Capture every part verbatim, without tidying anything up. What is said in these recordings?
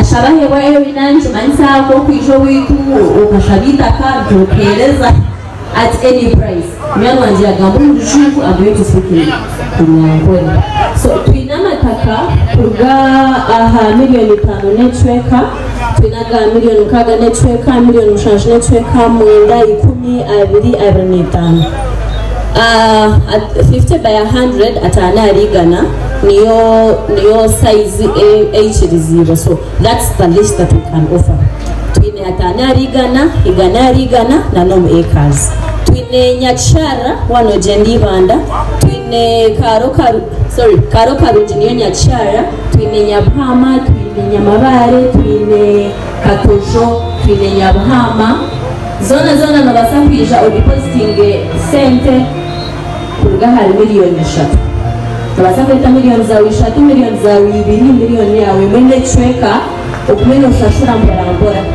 ashabahe wa evidence mansa ko kwisho witu ukashabita card ukeleza at any price mwana wanje agambo ndushiku abaye tusikira kunyangwe so twinama taka kuga aha milioni tano networker twinaga milioni kaga networker milioni shash networker mwenda ikumi abiri abiri n'itanu uh at fifty by one hundred atana rigana niyo niyo size H zero. So that's the list that we can offer. Twine atana rigana igana rigana na nom acres. Twine nyachara wano jendi banda. Twine karo karu sorry karo karu jeniyo nyachara. Twine nyabhama, twine nyamabare, twine katojo, twine nyabhama. Zona zona nabasambisha o depositing sente kuruga hari miliyoni eshatu. Nabasambisha miliyoni zawe eshatu, miliyoni zawe ibiri, miliyoni yawe mwende chweka okumene ushashura mbarambora.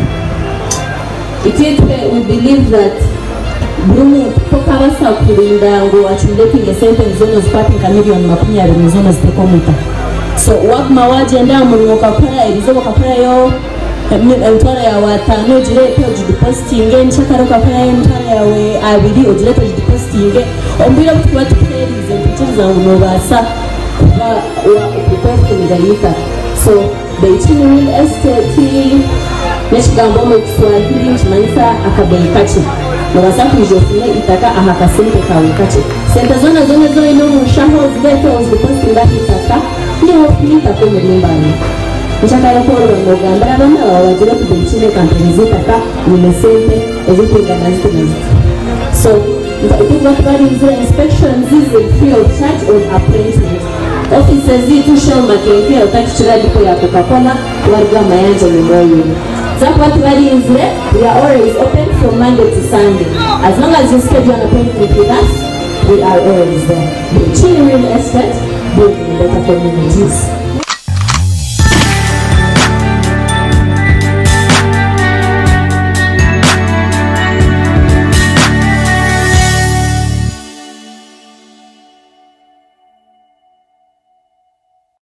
Ititwe we believe that Brumu pokabasa kurinda ngo achumleting sente zono zipatinga miliyoni makumi abiri zono zitekomuta. So wakma waje nda mu kakora irizo kakora yo mtwara ya watano jire pe depositing nchakaro kakora mtwara yawe abiri ojire pe depositing ombira kuba tukerize mpichiza ngo basa kuba wa kupost midalika. So Beyichini real estate neshigambo mu Kiswahili chimanisa akabeikachi nabasa kujofuna itaka ahakasente kawikachi sente zona zona zo ino mushaho zbeto depositing itaka ni hofika kwa nyumbani. Nchakaya koro ngogambara bana wajira kubichine kampeni zitaka nimesente ezipinga nazitinazi. So if what body is inspections is free of charge on appointment. Officers zitu shall makeke utakichira diko ya Coca-Cola warga mayanja memoyo. That what body is there, we are always open from Monday to Sunday. As long as you schedule an appointment with us, we are always there. Beyichini real estate, building better communities.